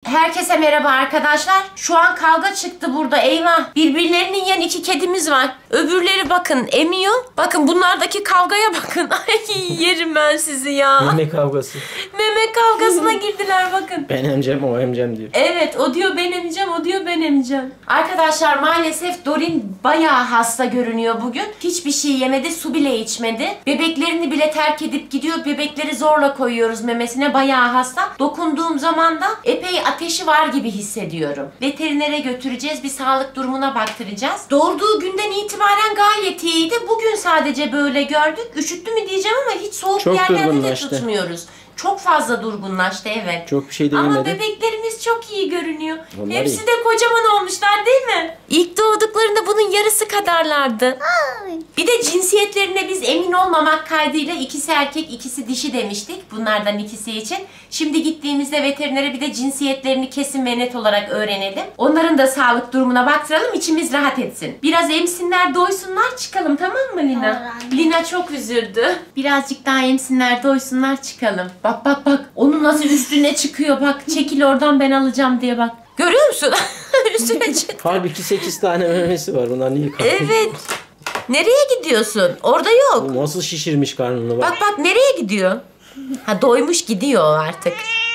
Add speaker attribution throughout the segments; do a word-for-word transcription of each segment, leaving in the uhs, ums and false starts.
Speaker 1: Herkese merhaba arkadaşlar. Şu an kavga çıktı burada. Eyvah. Birbirlerini yiyen iki kedimiz var. Öbürleri bakın emiyor. Bakın bunlardaki kavgaya bakın. Ay yerim ben sizi ya.
Speaker 2: Meme kavgası.
Speaker 1: Meme kavgasına girdiler bakın.
Speaker 2: Ben emeceğim, o emeceğim diyor.
Speaker 1: Evet, o diyor ben emeceğim, o diyor ben emeceğim. Arkadaşlar maalesef Dorin bayağı hasta görünüyor bugün. Hiçbir şey yemedi, su bile içmedi. Bebeklerini bile terk edip gidiyor. Bebekleri zorla koyuyoruz memesine. Bayağı hasta. Dokunduğum zaman da epey ateşi var gibi hissediyorum. Veterinere götüreceğiz, bir sağlık durumuna baktıracağız. Doğurduğu günden itibaren gayet iyiydi. Bugün sadece böyle gördük. Üşüttü mü diyeceğim ama hiç soğuk
Speaker 2: Çok
Speaker 1: yerlerde de tutmuyoruz. Çok fazla durgunlaştı evet.
Speaker 2: Çok bir şey de
Speaker 1: Ama
Speaker 2: yemedi.
Speaker 1: bebeklerimiz çok iyi görünüyor.
Speaker 2: Onlar
Speaker 1: Hepsi
Speaker 2: iyi.
Speaker 1: de kocaman olmuşlar değil mi? İlk doğduklarında bunun yarısı kadarlardı.
Speaker 3: Ay.
Speaker 1: Bir de cinsiyetlerine biz emin olmamak kaydıyla ikisi erkek ikisi dişi demiştik. Bunlardan ikisi için. Şimdi gittiğimizde veterinere bir de cinsiyetlerini kesin ve net olarak öğrenelim. Onların da sağlık durumuna baktıralım, içimiz rahat etsin. Biraz emsinler doysunlar çıkalım, tamam mı Lina?
Speaker 3: Tamam.
Speaker 1: Lina çok üzüldü. Birazcık daha emsinler doysunlar çıkalım. Bak bak bak onun nasıl üstüne çıkıyor bak. Çekil oradan ben alacağım diye bak. Görüyor musun? Üstüne çıktı.
Speaker 2: Halbuki sekiz tane memesi var. Bunlar niye kalkıyor?
Speaker 1: Evet. Nereye gidiyorsun? Orada yok.
Speaker 2: Bu nasıl şişirmiş karnını bak.
Speaker 1: Bak bak nereye gidiyor? Ha doymuş gidiyor artık.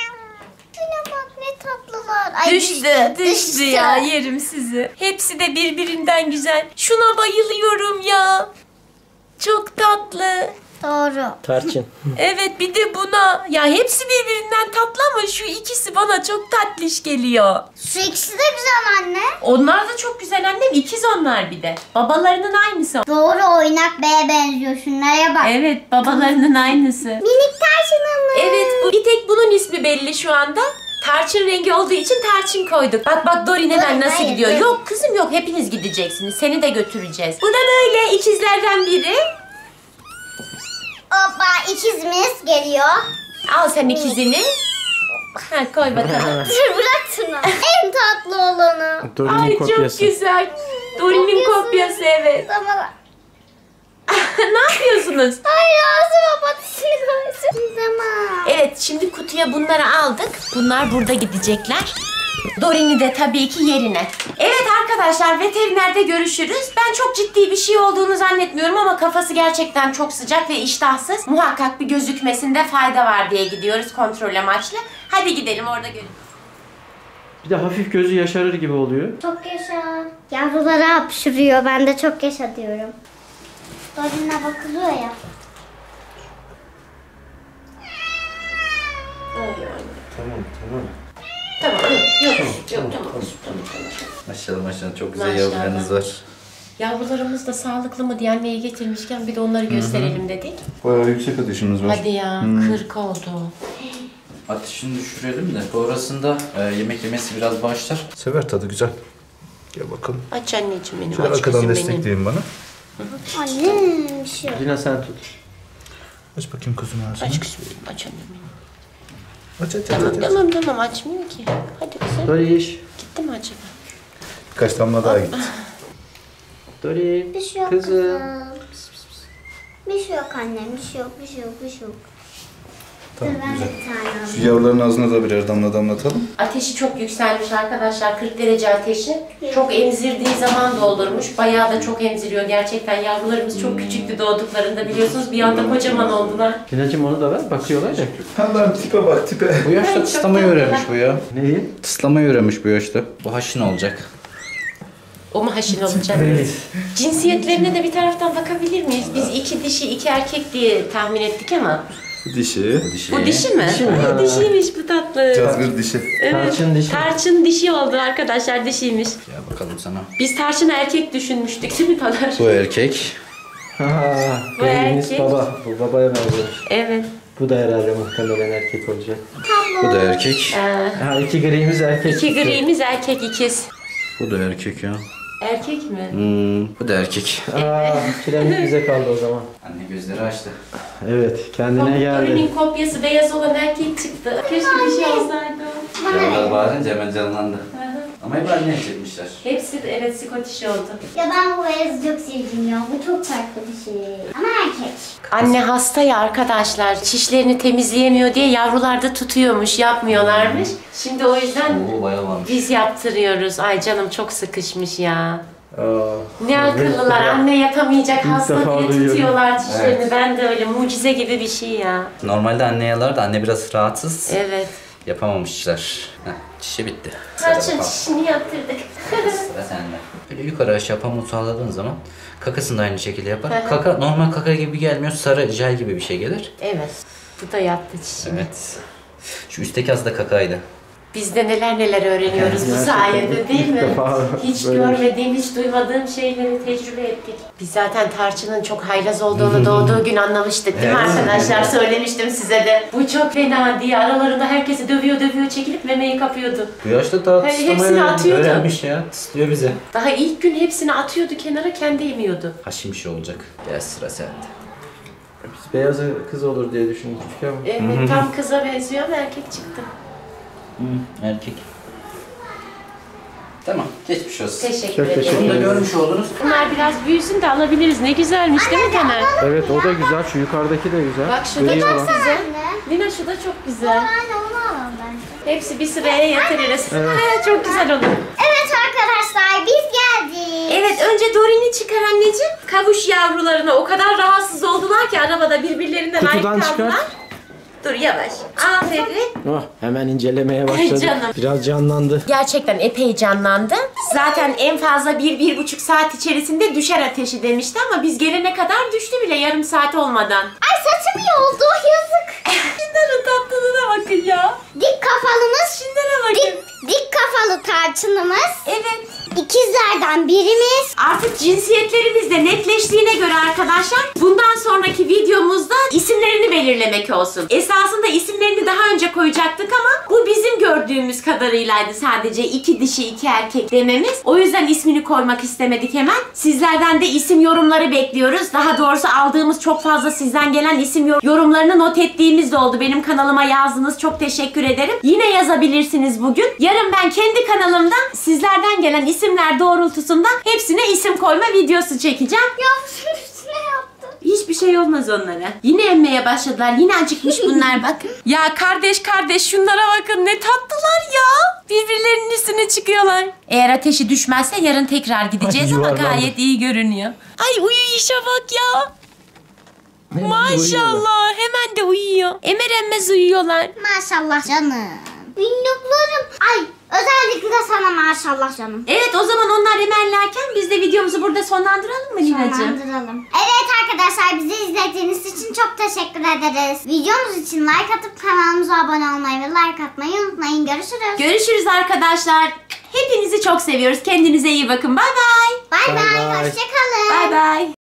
Speaker 3: Şuna bak ne tatlılar. Ay,
Speaker 1: Düştü, düştü ya yerim sizi. Hepsi de birbirinden güzel. Şuna bayılıyorum ya. Çok tatlı.
Speaker 3: Doğru.
Speaker 2: Tarçın.
Speaker 1: Evet bir de buna. Ya hepsi birbirinden tatlı ama şu ikisi bana çok tatlış geliyor.
Speaker 3: Şu ikisi de güzel anne.
Speaker 1: Onlar da çok güzel annem. İkiz onlar bir de. Babalarının aynısı.
Speaker 3: Doğru, oynak beye benziyor. Şunlara bak.
Speaker 1: Evet babalarının aynısı.
Speaker 3: Minik tarçınımız.
Speaker 1: Evet bu bir tek bunun ismi belli şu anda. Tarçın rengi olduğu için tarçın koyduk. Bak bak Dorin hemen
Speaker 3: Dur,
Speaker 1: nasıl
Speaker 3: hayır,
Speaker 1: gidiyor.
Speaker 3: dur.
Speaker 1: Yok kızım yok hepiniz gideceksiniz. Seni de götüreceğiz. Bu da böyle ikizlerden biri.
Speaker 3: Hoppa, ikizimiz geliyor.
Speaker 1: Al sen ikizini. Ha, koy bakalım.
Speaker 3: Dur bırak şunu. En tatlı olanı.
Speaker 2: Dorin'in
Speaker 1: Ay
Speaker 2: kopyası.
Speaker 1: çok güzel. Dorin'in kopyası evet.
Speaker 3: Ama
Speaker 1: Ne yapıyorsunuz?
Speaker 3: hayır ağzıma patisini koysun. Tamam.
Speaker 1: Evet şimdi kutuya bunları aldık. Bunlar burada gidecekler. Dorin'i de tabii ki yerine. Evet arkadaşlar veterinerde görüşürüz. Ben çok ciddi bir şey olduğunu zannetmiyorum ama kafası gerçekten çok sıcak ve iştahsız. Muhakkak bir gözükmesinde fayda var diye gidiyoruz kontrol amaçlı. Hadi gidelim orada görüşürüz.
Speaker 2: Bir de hafif gözü yaşarır gibi oluyor.
Speaker 3: Çok yaşa. Yavrulara hapşırıyor. Ben de çok yaşa diyorum. Dorin'e bakılıyor ya.
Speaker 2: Tamam tamam.
Speaker 1: Tamam yok yok
Speaker 2: Tamam,
Speaker 1: tamam.
Speaker 2: tamam, tamam.
Speaker 4: Maşallah maşallah çok güzel
Speaker 1: Maşallah.
Speaker 4: yavrularınız var.
Speaker 1: Yavrularımız da sağlıklı mı diye anneye getirmişken bir de onları gösterelim dedik.
Speaker 4: Bayağı yüksek ateşimiz var.
Speaker 1: Hadi ya kırk oldu.
Speaker 4: Ateşini düşürelim de sonrasında e, yemek yemesi biraz başlar.
Speaker 5: Sever tadı güzel. Gel bakalım.
Speaker 1: Aç anneciğim benim
Speaker 5: Şöyle
Speaker 1: aç
Speaker 5: arkadan
Speaker 1: kızım benim.
Speaker 5: destekleyin bana.
Speaker 3: Annem bir şey yok.
Speaker 2: Lina sen tut.
Speaker 5: Aç bakayım kızım ağzını.
Speaker 1: Aç kızım benim aç annem benim.
Speaker 5: Aç aç aç.
Speaker 1: Tamam
Speaker 5: aç, aç.
Speaker 1: tamam tamam açmıyor ki. Hadi kızım.
Speaker 2: Doriş.
Speaker 1: Gitti mi acaba?
Speaker 5: Birkaç damla daha git.
Speaker 2: Dori.
Speaker 3: Bir şey yok
Speaker 2: Kızım.
Speaker 3: kızım. Bir şey yok annem. Bir şey yok, bir şey yok, bir şey yok.
Speaker 5: Tamam
Speaker 3: Dur ben
Speaker 5: güzel.
Speaker 3: de bir tane alayım.
Speaker 5: Şu yavruların ağzına da birer damla damlatalım.
Speaker 1: Ateşi çok yükselmiş arkadaşlar. kırk derece ateşi. Çok emzirdiği zaman doldurmuş. Bayağı da çok emziriyor gerçekten. Yavrularımız çok küçüktü doğduklarında biliyorsunuz. Bir anda kocaman oldular.
Speaker 2: Lina'cığım onu da ver. Bakıyorlar ya.
Speaker 5: Allah'ım tipe bak tipe.
Speaker 4: Bu yaşta
Speaker 1: Ay,
Speaker 4: tıslamayı
Speaker 1: çok
Speaker 4: öğrenmiş bu ya.
Speaker 2: Neyi?
Speaker 4: Tıslamayı öğrenmiş bu yaşta. Bu haşin olacak.
Speaker 1: O mu haşin olacak?
Speaker 2: Evet.
Speaker 1: Cinsiyetlerine de bir taraftan bakabilir miyiz? Biz iki dişi iki erkek diye tahmin ettik ama.
Speaker 5: Dişi.
Speaker 4: Dişi.
Speaker 1: Bu dişi mi?
Speaker 2: Dişi mi?
Speaker 1: Ay,
Speaker 2: Ha.
Speaker 1: dişiymiş bu tatlı.
Speaker 5: Cazgır dişi.
Speaker 1: Evet.
Speaker 2: Tarçın dişi.
Speaker 1: Tarçın dişi oldu arkadaşlar dişiymiş.
Speaker 4: Gel bakalım sana.
Speaker 1: Biz tarçın erkek düşünmüştük değil mi Taner?
Speaker 4: Bu erkek.
Speaker 2: Ha,
Speaker 1: Bu
Speaker 2: Dorin'iniz
Speaker 1: erkek.
Speaker 2: baba. Bu babaya benziyor.
Speaker 1: Evet.
Speaker 2: Bu da herhalde muhtemelen erkek olacak.
Speaker 4: Bu da erkek.
Speaker 1: Ee,
Speaker 2: Ha iki grimiz erkek.
Speaker 1: iki grimiz erkek ikiz.
Speaker 4: Bu da erkek ya.
Speaker 1: Erkek mi?
Speaker 4: Hmm, bu da erkek.
Speaker 2: Aa, kiremit bize kaldı o zaman.
Speaker 4: Anne gözleri açtı.
Speaker 2: Evet, kendine geldi.
Speaker 1: Dorin'in kopyası beyaz olan erkek çıktı. Keşke bir şey olsaydı.
Speaker 4: Yavrular bağırınca hemen canlandı. Ama hep anne çekmişler.
Speaker 1: Hepsi de evet Scottish oldu.
Speaker 3: Ya ben bu beyazı çok sevdim ya. Bu çok farklı bir şey. Ama erkek.
Speaker 1: Anne hasta ya arkadaşlar. Çişlerini temizleyemiyor diye yavrular da tutuyormuş, yapmıyorlarmış. Şimdi o yüzden
Speaker 4: Oo bayağı varmış.
Speaker 1: biz yaptırıyoruz. Ay canım çok sıkışmış ya.
Speaker 2: Aa,
Speaker 1: Ne akıllılar.
Speaker 2: evet.
Speaker 1: Anne yapamayacak
Speaker 2: İlk
Speaker 1: hasta
Speaker 2: defa
Speaker 1: diye
Speaker 2: duyuyorum.
Speaker 1: tutuyorlar çişlerini.
Speaker 4: Evet.
Speaker 1: Ben de öyle mucize gibi bir şey ya.
Speaker 4: Normalde anne yalar da anne biraz rahatsız.
Speaker 1: Evet.
Speaker 4: Yapamamışlar. Heh, çişi bitti.
Speaker 1: Tarçın çişini yaptırdık.
Speaker 4: Sıra sende. Böyle yukarı aşağı pamuğu sağladığın zaman kakasını da aynı şekilde yapar.
Speaker 1: Hı hı.
Speaker 4: Kaka normal kaka gibi gelmiyor. Sarı jel gibi bir şey gelir.
Speaker 1: Evet. Bu da yaptı çişini.
Speaker 4: Evet. Şu üstteki aslında kakaydı.
Speaker 1: Biz de neler neler öğreniyoruz bu
Speaker 2: Gerçekten
Speaker 1: sayede değil
Speaker 2: ilk
Speaker 1: mi?
Speaker 2: defa
Speaker 1: Hiç
Speaker 2: böyle-
Speaker 1: görmediğim, hiç duymadığım şeyleri tecrübe ettik. Biz zaten tarçının çok haylaz olduğunu doğduğu gün anlamıştık değil mi
Speaker 4: Evet.
Speaker 1: arkadaşlar? Söylemiştim size de. Bu çok fena diye aralarında herkesi dövüyor dövüyor çekilip memeyi kapıyordu.
Speaker 4: Bu yaşta daha
Speaker 1: Hayır,
Speaker 4: tıslamayı
Speaker 1: hepsini atıyordu.
Speaker 4: öğrenmiş ya. Tıslıyor bize.
Speaker 1: Daha ilk gün hepsini atıyordu kenara, kendi yemiyordu.
Speaker 4: Haşim şey olacak. Gel sıra sende.
Speaker 2: Biz beyazı kız olur diye düşünmüştük ama.
Speaker 1: Evet, tam kıza benziyor ama erkek çıktı.
Speaker 4: Hı, erkek. Tamam, geçmiş olsun.
Speaker 1: Teşekkür
Speaker 2: Çok
Speaker 1: ederim.
Speaker 2: teşekkür
Speaker 4: Bunu da
Speaker 2: ederim.
Speaker 4: görmüş oldunuz.
Speaker 1: Bunlar biraz büyüsün de alabiliriz. Ne güzelmiş değil mi Taner?
Speaker 2: Evet o da güzel. Şu yukarıdaki de güzel.
Speaker 1: Bak şu da
Speaker 2: Gri
Speaker 1: çok
Speaker 2: olan.
Speaker 1: güzel.
Speaker 3: Anne.
Speaker 1: Lina şu da çok güzel.
Speaker 3: Anne onu alalım bence.
Speaker 1: Hepsi bir sıraya yatırırız.
Speaker 2: Evet.
Speaker 1: Çok güzel olur.
Speaker 3: Evet arkadaşlar biz geldik.
Speaker 1: Evet önce Dorin'i çıkar anneciğim. Kavuş yavrularına o kadar rahatsız oldular ki arabada birbirlerinden
Speaker 2: Kutudan
Speaker 1: ayrı kaldılar.
Speaker 2: çıkar.
Speaker 1: Dur yavaş. Aferin.
Speaker 2: Oh, hemen incelemeye başladı.
Speaker 1: Canım.
Speaker 2: Biraz canlandı.
Speaker 1: Gerçekten epey canlandı. Zaten en fazla bir, bir buçuk saat içerisinde düşer ateşi demişti ama biz gelene kadar düştü bile yarım saat olmadan.
Speaker 3: Ay saçım yoldu yazık.
Speaker 1: Şunların tatlılığına bakın ya.
Speaker 3: Dik kafalımız.
Speaker 1: Şunlara bakın.
Speaker 3: Dik, dik kafalı tarçınımız.
Speaker 1: Evet.
Speaker 3: İkizlerden birimiz.
Speaker 1: Artık cinsiyetlerimiz de netleştiğine göre arkadaşlar bundan sonraki videomuzda isimlerini belirlemek olsun. Esasında isimlerini daha önce koyacaktık ama bu bizim gördüğümüz kadarıylaydı sadece iki dişi iki erkek dememiz. O yüzden ismini koymak istemedik hemen. Sizlerden de isim yorumları bekliyoruz. Daha doğrusu aldığımız çok fazla sizden gelen isim yor- yorumlarını not ettiğimiz de oldu. Benim kanalıma yazdınız. Çok teşekkür ederim. Yine yazabilirsiniz bugün. Yarın ben kendi kanalımdan sizlerden gelen isimler doğrultusunda hepsine isim koyma videosu çekeceğim.
Speaker 3: Yanlış üstüne yaptım.
Speaker 1: Hiçbir şey olmaz onlara. Yine emmeye başladılar. Yine acıkmış bunlar bakın. Ya kardeş kardeş şunlara bakın ne tatlılar ya. Birbirlerinin üstüne çıkıyorlar. Eğer ateşi düşmezse yarın tekrar gideceğiz
Speaker 2: Ay,
Speaker 1: ama
Speaker 2: yuvarlandı.
Speaker 1: gayet iyi görünüyor. Ay uyuyuşa bak ya. Maşallah hemen de uyuyor. Emer emmez uyuyorlar.
Speaker 3: Maşallah canım. Minnuklarım. Ay özellikle sana maşallah canım.
Speaker 1: Evet o zaman onlar emerlerken biz de videomuzu burada sonlandıralım mı Lina'cığım?
Speaker 3: Sonlandıralım. Evet arkadaşlar bizi izlediğiniz için çok teşekkür ederiz. Videomuz için like atıp kanalımıza abone olmayı ve like atmayı unutmayın. Görüşürüz.
Speaker 1: Görüşürüz arkadaşlar. Hepinizi çok seviyoruz. Kendinize iyi bakın. Bay bay.
Speaker 3: Bay
Speaker 2: Bay
Speaker 3: bay.
Speaker 2: bay.
Speaker 3: Hoşçakalın.
Speaker 1: Bay bay.